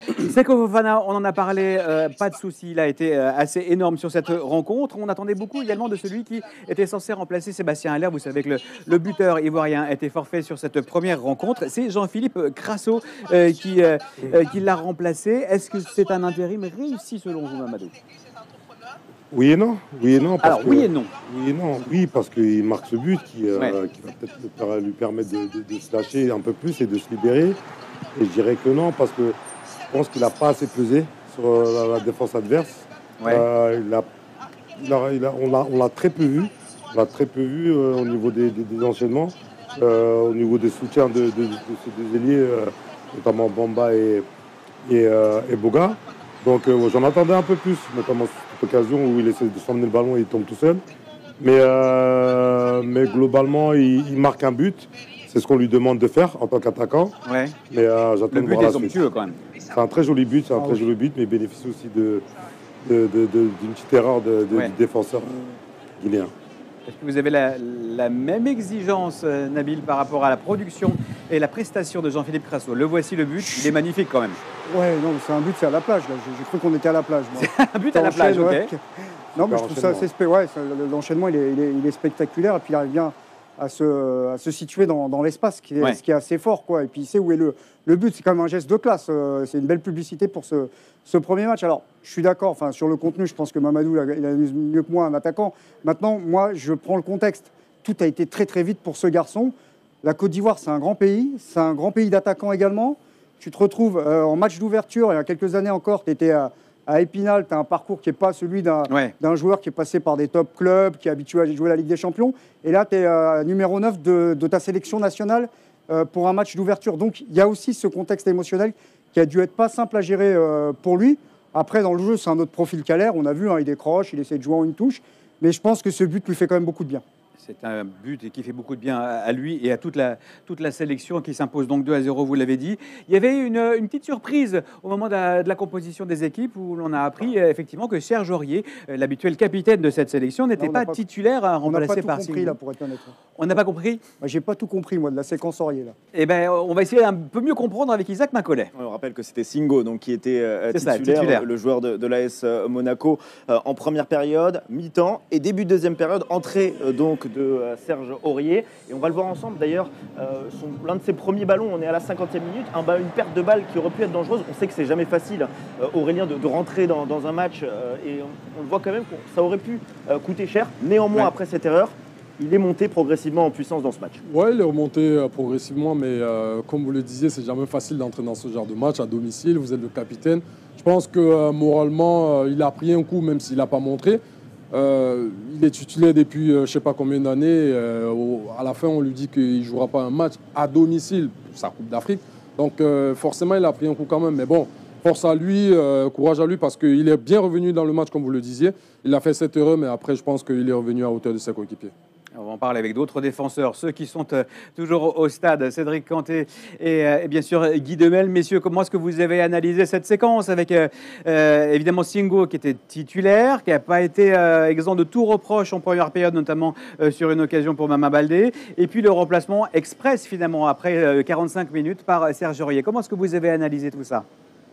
Seko Fofana, on en a parlé, pas de souci, il a été assez énorme sur cette rencontre. On attendait beaucoup également de celui qui était censé remplacer Sébastien Haller. Vous savez que le buteur ivoirien était forfait sur cette première rencontre. C'est Jean-Philippe Crasso qui l'a remplacé. Est-ce que c'est un intérim réussi selon vous, Mamadou? Oui et non. Oui et non. Alors, oui et non. Oui et non. Oui, parce qu'il marque ce but qui Ouais. va peut-être lui permettre de se lâcher un peu plus et de se libérer. Et je dirais que non, parce que je pense qu'il n'a pas assez pesé sur la défense adverse. Ouais. On l'a très peu vu. On l'a très peu vu au niveau des enchaînements, au niveau des soutiens de ces deux ailiers, notamment Bamba et Boga. Donc j'en attendais un peu plus, notamment sur cette occasion où il essaie de s'emmener le ballon et il tombe tout seul. Mais globalement, il marque un but. C'est ce qu'on lui demande de faire en tant qu'attaquant. Ouais. Mais j'attends Le de but voir est la suite. somptueux quand même. C'est un très joli but, mais il bénéficie aussi d'une petite erreur du défenseur guinéen. Est-ce que vous avez la même exigence, Nabil, par rapport à la production et la prestation de Jean-Philippe Crasso? Le voici le but, il est magnifique quand même. Ouais, non, c'est un but, c'est à la plage. J'ai cru qu'on était à la plage. Moi. Un but à la plage, ok. Ouais. Non, mais je trouve ça assez l'enchaînement, il est spectaculaire. Et puis il arrive bien à se situer dans l'espace, ce qui est assez fort, quoi. Et puis il sait où est le but. C'est quand même un geste de classe. C'est une belle publicité pour ce premier match. Alors, je suis d'accord. Enfin, sur le contenu, je pense que Mamadou il a mieux que moi un attaquant. Maintenant, moi, je prends le contexte. Tout a été très très vite pour ce garçon. La Côte d'Ivoire, c'est un grand pays. C'est un grand pays d'attaquants également. Tu te retrouves en match d'ouverture, il y a quelques années encore, tu étais à Épinal, tu as un parcours qui n'est pas celui d'un joueur qui est passé par des top clubs, qui est habitué à jouer la Ligue des Champions. Et là, tu es numéro 9 de ta sélection nationale pour un match d'ouverture. Donc, il y a aussi ce contexte émotionnel qui a dû être pas simple à gérer pour lui. Après, dans le jeu, c'est un autre profil qu'Haller. On a vu, il décroche, il essaie de jouer en une touche. Mais je pense que ce but lui fait quand même beaucoup de bien. C'est un but qui fait beaucoup de bien à lui et à toute la sélection qui s'impose donc 2-0, vous l'avez dit. Il y avait une petite surprise au moment de la composition des équipes où l'on a appris effectivement que Serge Aurier, l'habituel capitaine de cette sélection, n'était pas titulaire, remplacé par Singou. On n'a pas tout compris là, pour être honnête. On n'a pas compris? J'ai pas tout compris, moi, de la séquence Aurier là. Eh bien, on va essayer un peu mieux comprendre avec Isaac Macaulay. On rappelle que c'était Singo donc, qui était titulaire, le joueur de l'AS Monaco en première période, mi-temps et début de deuxième période, entrée donc de Serge Aurier. Et on va le voir ensemble d'ailleurs, l'un de ses premiers ballons, on est à la 50e minute, une perte de balle qui aurait pu être dangereuse. On sait que c'est jamais facile, Aurélien, de rentrer dans un match et on le voit quand même que ça aurait pu coûter cher. Néanmoins, après cette erreur, il est monté progressivement en puissance dans ce match. Oui, il est remonté progressivement, mais comme vous le disiez, c'est jamais facile d'entrer dans ce genre de match à domicile. Vous êtes le capitaine. Je pense que moralement, il a pris un coup, même s'il n'a pas montré. Il est titulaire depuis je ne sais pas combien d'années. À la fin, on lui dit qu'il ne jouera pas un match à domicile pour sa Coupe d'Afrique. Donc forcément, il a pris un coup quand même. Mais bon, force à lui, courage à lui, parce qu'il est bien revenu dans le match, comme vous le disiez. Il a fait cette erreur, mais après, je pense qu'il est revenu à hauteur de ses coéquipiers. On va en parler avec d'autres défenseurs, ceux qui sont toujours au stade, Cédric Kanté et bien sûr Guy Demel. Messieurs, comment est-ce que vous avez analysé cette séquence avec évidemment Singo qui était titulaire, qui n'a pas été exempt de tout reproche en première période, notamment sur une occasion pour Mama Baldé, et puis le remplacement express finalement après 45 minutes par Serge Aurier. Comment est-ce que vous avez analysé tout ça ?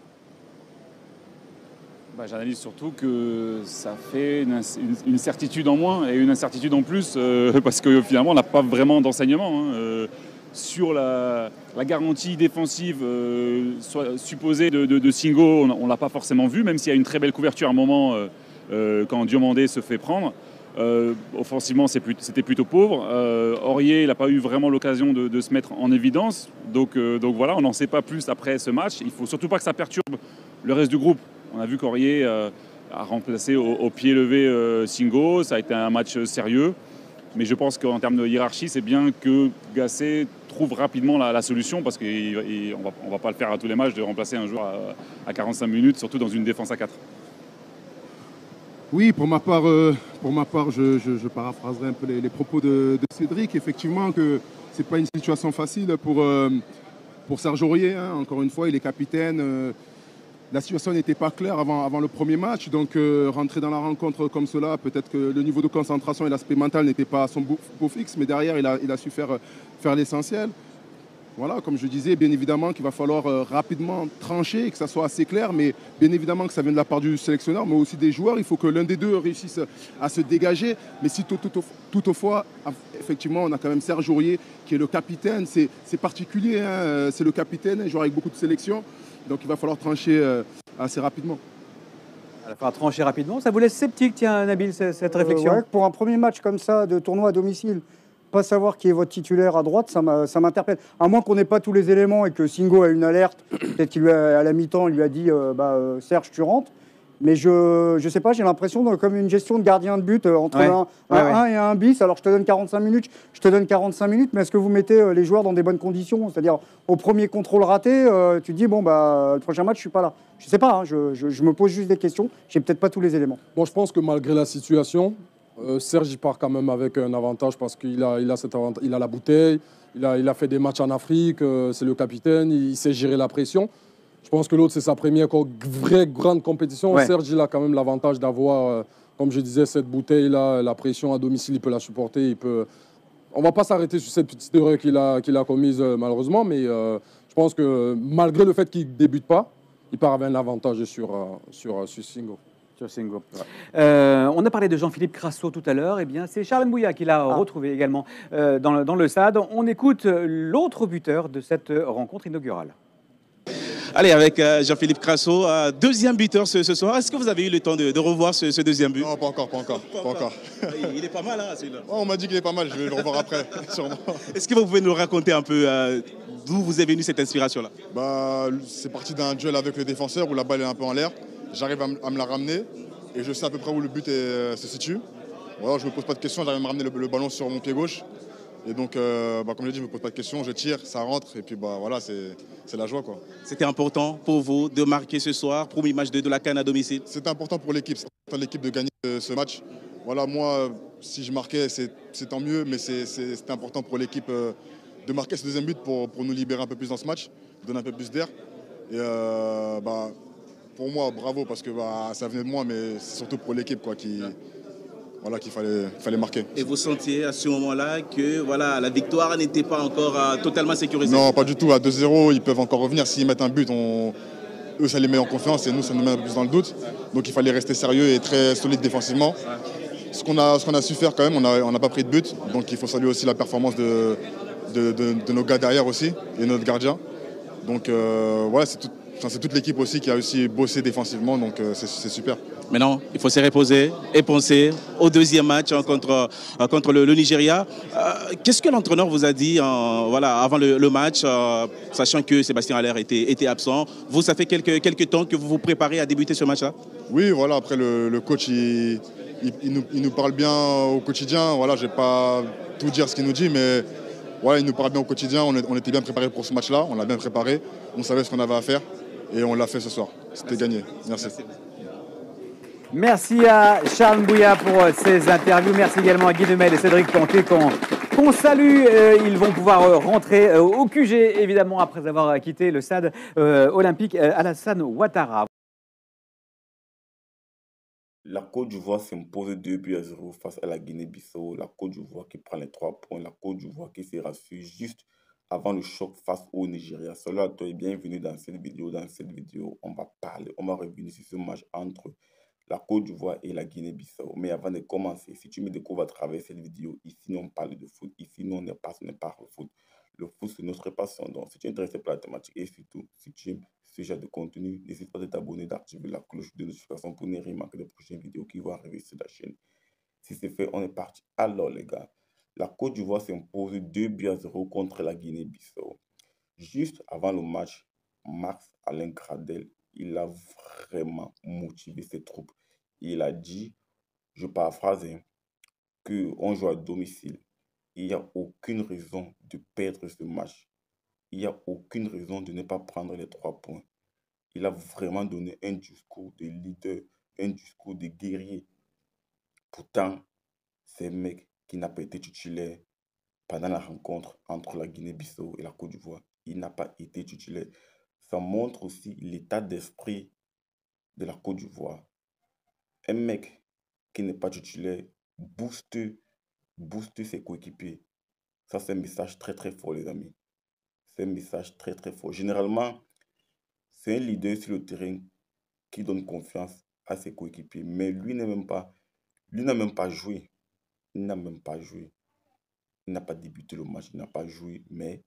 J'analyse surtout que ça fait une certitude en moins et une incertitude en plus parce que finalement on n'a pas vraiment d'enseignement sur la garantie défensive supposée de Singo. On ne l'a pas forcément vu, même s'il y a une très belle couverture à un moment quand Diomandé se fait prendre. Offensivement, c'était plutôt pauvre. Aurier, il n'a pas eu vraiment l'occasion de se mettre en évidence. Donc voilà, on n'en sait pas plus après ce match. Il ne faut surtout pas que ça perturbe le reste du groupe. On a vu qu'Aurier a remplacé au pied levé Singo. Ça a été un match sérieux. Mais je pense qu'en termes de hiérarchie, c'est bien que Gasset trouve rapidement la solution parce qu'on ne va pas le faire à tous les matchs de remplacer un joueur à 45 minutes, surtout dans une défense à 4. Oui, pour ma part, je paraphraserai un peu les propos de Cédric. Effectivement, que ce n'est pas une situation facile pour Serge Aurier. Encore une fois, il est capitaine. La situation n'était pas claire avant le premier match, donc rentrer dans la rencontre comme cela, peut-être que le niveau de concentration et l'aspect mental n'étaient pas à son beau fixe, mais derrière, il a su faire l'essentiel. Voilà, comme je disais, bien évidemment qu'il va falloir rapidement trancher, que ça soit assez clair, mais bien évidemment que ça vient de la part du sélectionneur, mais aussi des joueurs. Il faut que l'un des deux réussisse à se dégager. Mais si toutefois, effectivement, on a quand même Serge Aurier qui est le capitaine. C'est particulier, hein, c'est le capitaine, un joueur avec beaucoup de sélection. Donc il va falloir trancher assez rapidement. Il va falloir trancher rapidement. Ça vous laisse sceptique, tiens, Nabil, cette réflexion? Ouais, pour un premier match comme ça, de tournoi à domicile, pas savoir qui est votre titulaire à droite, ça m'interpelle. À moins qu'on n'ait pas tous les éléments et que Singo a une alerte, peut-être qu'il à la mi-temps, il lui a dit Serge, tu rentres. Mais je sais pas, j'ai l'impression comme une gestion de gardien de but entre un 1 et un bis. Alors je te donne 45 minutes, mais est-ce que vous mettez les joueurs dans des bonnes conditions? C'est-à-dire au premier contrôle raté, tu te dis le prochain match, je suis pas là. Je sais pas, hein, je me pose juste des questions. J'ai peut-être pas tous les éléments. Bon, je pense que malgré la situation, Serge il part quand même avec un avantage parce qu'il a cet avantage, il a la bouteille, il a fait des matchs en Afrique, c'est le capitaine, il sait gérer la pression. Je pense que l'autre, c'est sa première vraie grande compétition. Ouais. Serge, il a quand même l'avantage d'avoir, comme je disais, cette bouteille-là, la pression à domicile, il peut la supporter. On ne va pas s'arrêter sur cette petite erreur qu'il a commise, malheureusement, mais je pense que malgré le fait qu'il ne débute pas, il part avec un avantage sur Singo. Singo. Ouais. On a parlé de Jean-Philippe Crasso tout à l'heure. Eh bien, c'est Charles Mbouya qui l'a retrouvé également dans le stade. On écoute l'autre buteur de cette rencontre inaugurale. Allez, avec Jean-Philippe Crasso, deuxième buteur ce soir. Est-ce que vous avez eu le temps de revoir ce deuxième but? Non, pas encore. Il est pas mal, hein, celui-là. On m'a dit qu'il est pas mal, je vais le revoir après, sûrement. Est-ce que vous pouvez nous raconter un peu d'où vous est venue cette inspiration-là? C'est parti d'un duel avec le défenseur où la balle est un peu en l'air. J'arrive à me la ramener et je sais à peu près où le but se situe. Voilà, je ne me pose pas de questions, j'arrive à me ramener le ballon sur mon pied gauche. Et donc, comme je l'ai dit, je ne me pose pas de questions, je tire, ça rentre et puis voilà, c'est la joie, quoi. C'était important pour vous de marquer ce soir, premier match de la CAN à domicile? C'était important pour l'équipe, c'est important pour l'équipe de gagner ce match. Voilà, moi, si je marquais, c'est tant mieux, mais c'était important pour l'équipe de marquer ce deuxième but pour nous libérer un peu plus dans ce match, donner un peu plus d'air. Et pour moi, bravo, parce que ça venait de moi, mais c'est surtout pour l'équipe qu'il fallait marquer. Et vous sentiez à ce moment-là que la victoire n'était pas encore totalement sécurisée? Non, pas du tout. À 2-0, ils peuvent encore revenir. S'ils mettent un but, eux, ça les met en confiance et nous, ça nous met un peu plus dans le doute. Donc il fallait rester sérieux et très solide défensivement. Ce qu'on a su faire quand même, on n'a pas pris de but. Donc il faut saluer aussi la performance de nos gars derrière aussi et notre gardien. Donc c'est toute l'équipe aussi qui a aussi bossé défensivement, donc c'est super. Maintenant, il faut se reposer et penser au deuxième match contre le Nigeria. Qu'est-ce que l'entraîneur vous a dit avant le match, sachant que Sébastien Haller était absent? Vous, ça fait quelques temps que vous vous préparez à débuter ce match-là? Oui, voilà. Après, le coach, il nous parle bien au quotidien. Voilà, je ne vais pas tout dire ce qu'il nous dit, mais voilà, il nous parle bien au quotidien. On était bien préparés pour ce match-là. On l'a bien préparé. On savait ce qu'on avait à faire. Et on l'a fait ce soir. C'était gagné. Merci. Merci à Charles Mbouya pour ces interviews. Merci également à Guy Demel et Cédric Canté qu'on salue. Ils vont pouvoir rentrer au QG, évidemment, après avoir quitté le stade olympique Alassane Ouattara. La Côte d'Ivoire s'impose 2-0 face à la Guinée-Bissau. La Côte d'Ivoire qui prend les 3 points. La Côte d'Ivoire qui se rassure juste avant le choc face au Nigeria. Salut à toi et bienvenue dans cette vidéo. Dans cette vidéo, on va revenir sur ce match entre la Côte d'Ivoire et la Guinée-Bissau. Mais avant de commencer, si tu me découvres à travers cette vidéo, ici, nous on parle de foot. Ici, nous, on n'est pas le foot. Le foot, c'est notre passion. Donc, si tu es intéressé par la thématique et surtout, si tu aimes ce genre de contenu, n'hésite pas à t'abonner, d'activer la cloche de notification pour ne rien manquer des prochaines vidéos qui vont arriver sur la chaîne. Si c'est fait, on est parti. Alors, les gars, la Côte d'Ivoire s'impose 2-0 contre la Guinée-Bissau. Juste avant le match, Max-Alain Gradel, il a vraiment motivé ses troupes. Il a dit, je paraphrase, qu'on joue à domicile. Il n'y a aucune raison de perdre ce match. Il n'y a aucune raison de ne pas prendre les 3 points. Il a vraiment donné un discours de leader, un discours de guerrier. Pourtant, c'est un mec qui n'a pas été titulaire pendant la rencontre entre la Guinée-Bissau et la Côte d'Ivoire. Il n'a pas été titulaire. Ça montre aussi l'état d'esprit de la Côte d'Ivoire. Un mec qui n'est pas titulaire booste ses coéquipiers. Ça, c'est un message très très fort, les amis. C'est un message très très fort. Généralement, c'est un leader sur le terrain qui donne confiance à ses coéquipiers. Mais lui n'a même pas joué. Il n'a même pas joué. Il n'a pas débuté le match, il n'a pas joué, mais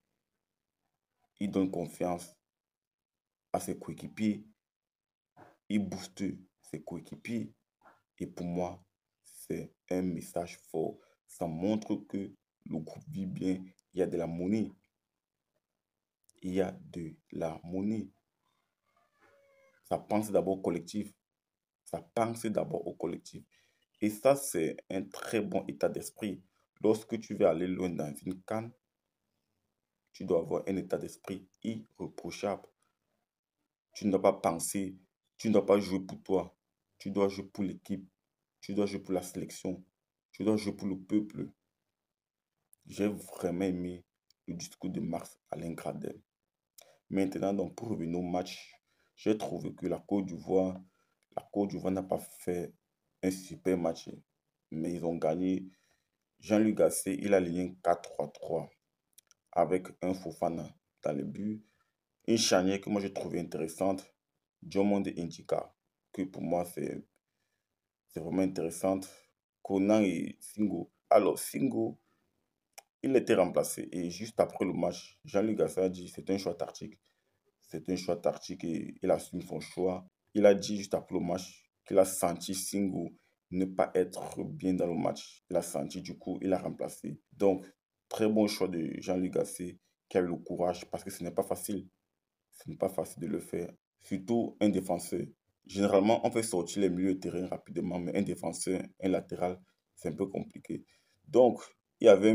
il donne confiance à ses coéquipiers. Il booste ses coéquipiers. Et pour moi, c'est un message fort. Ça montre que le groupe vit bien. Il y a de la monnaie. Il y a de la monnaie. Ça pense d'abord au collectif. Ça pense d'abord au collectif. Et ça, c'est un très bon état d'esprit. Lorsque tu veux aller loin dans une CAN, tu dois avoir un état d'esprit irréprochable. Tu ne dois pas penser, tu ne dois pas jouer pour toi. Tu dois jouer pour l'équipe. Tu dois jouer pour la sélection. Tu dois jouer pour le peuple. J'ai vraiment aimé le discours de Marc-Alain Gradel. Maintenant, donc, pour revenir au match, j'ai trouvé que la Côte d'Ivoire n'a pas fait un super match, mais ils ont gagné. Jean-Luc Gasset, il a aligné 4-3-3 avec un Fofana dans le but. Une charnière que moi j'ai trouvé intéressante, Diomande Indika, que pour moi c'est vraiment intéressante. Conan et Singo. Alors, Singo, il était remplacé et juste après le match, Jean-Luc Gasset a dit c'est un choix tactique. C'est un choix tactique et il assume son choix. Il a dit juste après le match qu'il a senti Singo ne pas être bien dans le match. Il a senti, du coup, il a remplacé. Donc, très bon choix de Jean-Luc Gasset qui a eu le courage parce que ce n'est pas facile. Ce n'est pas facile de le faire. Surtout un défenseur. Généralement, on fait sortir les milieux de terrain rapidement, mais un défenseur, un latéral, c'est un peu compliqué. Donc, il y avait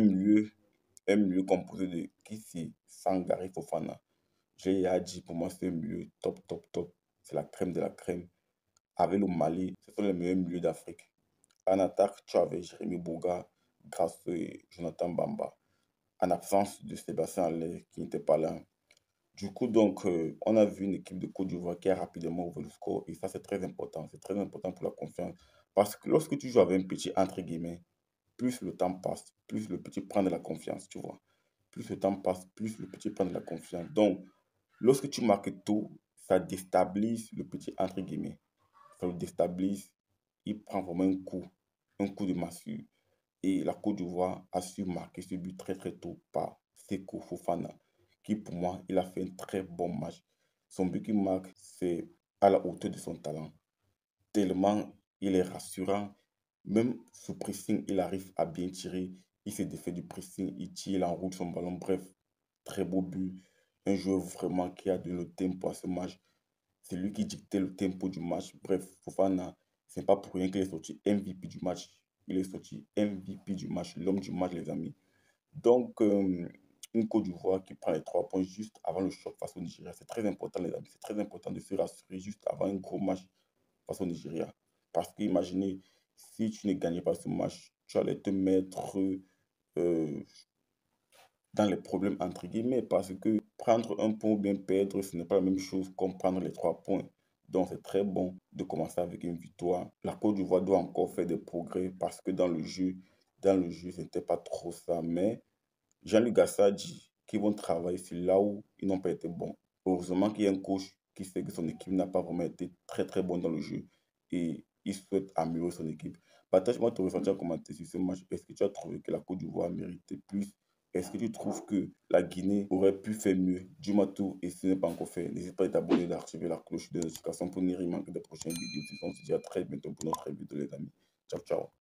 un milieu composé de Kissi, Sangare, Fofana. J'ai dit, pour moi, c'est un milieu top, top, top. C'est la crème de la crème. Avec le Mali, ce sont les meilleurs milieux d'Afrique. En attaque, tu avais Jérémy Boga, Grasso et Jonathan Bamba. En absence de Sébastien Haller, qui n'était pas là. Du coup, donc, on a vu une équipe de Côte d'Ivoire qui a rapidement ouvert le score. Et ça, c'est très important. C'est très important pour la confiance. Parce que lorsque tu joues avec un petit, entre guillemets, plus le temps passe, plus le petit prend de la confiance, tu vois. Plus le temps passe, plus le petit prend de la confiance. Donc, lorsque tu marques tôt, ça déstabilise le petit, entre guillemets. Ça le déstabilise. Il prend vraiment un coup de massue. Et la Côte d'Ivoire a su marquer ce but très très tôt par Seko Fofana, qui pour moi, il a fait un très bon match. Son but qu'il marque, c'est à la hauteur de son talent. Tellement il est rassurant. Même sous pressing, il arrive à bien tirer. Il s'est défait du pressing, il tire, il enroule son ballon. Bref, très beau but. Un joueur vraiment qui a donné le tempo à ce match. C'est lui qui dictait le tempo du match. Bref, Fofana, c'est pas pour rien qu'il est sorti MVP du match. Il est sorti MVP du match, l'homme du match, les amis. Donc, une Côte d'Ivoire qui prend les 3 points juste avant le choc face au Nigeria. C'est très important, les amis. C'est très important de se rassurer juste avant un gros match face au Nigeria. Parce que imaginez, si tu ne gagnais pas ce match, tu allais te mettre dans les problèmes entre guillemets. Parce que prendre un point ou bien perdre, ce n'est pas la même chose comme prendre les 3 points. Donc, c'est très bon de commencer avec une victoire. La Côte d'Ivoire doit encore faire des progrès parce que dans le jeu, ce n'était pas trop ça. Mais Jean-Luc Gasset a dit qu'ils vont travailler sur là où ils n'ont pas été bons. Heureusement qu'il y a un coach qui sait que son équipe n'a pas vraiment été très très bonne dans le jeu et il souhaite améliorer son équipe. Partage-moi ton ressenti en commentaire sur ce match. Est-ce que tu as trouvé que la Côte d'Ivoire méritait plus? Est-ce que tu trouves que la Guinée aurait pu faire mieux? Dis-moi tout et si ce n'est pas encore fait, n'hésite pas à t'abonner, d'activer la cloche de notification pour ne rien manquer des prochaines vidéos. On se dit à très bientôt pour notre vidéo les amis. Ciao, ciao.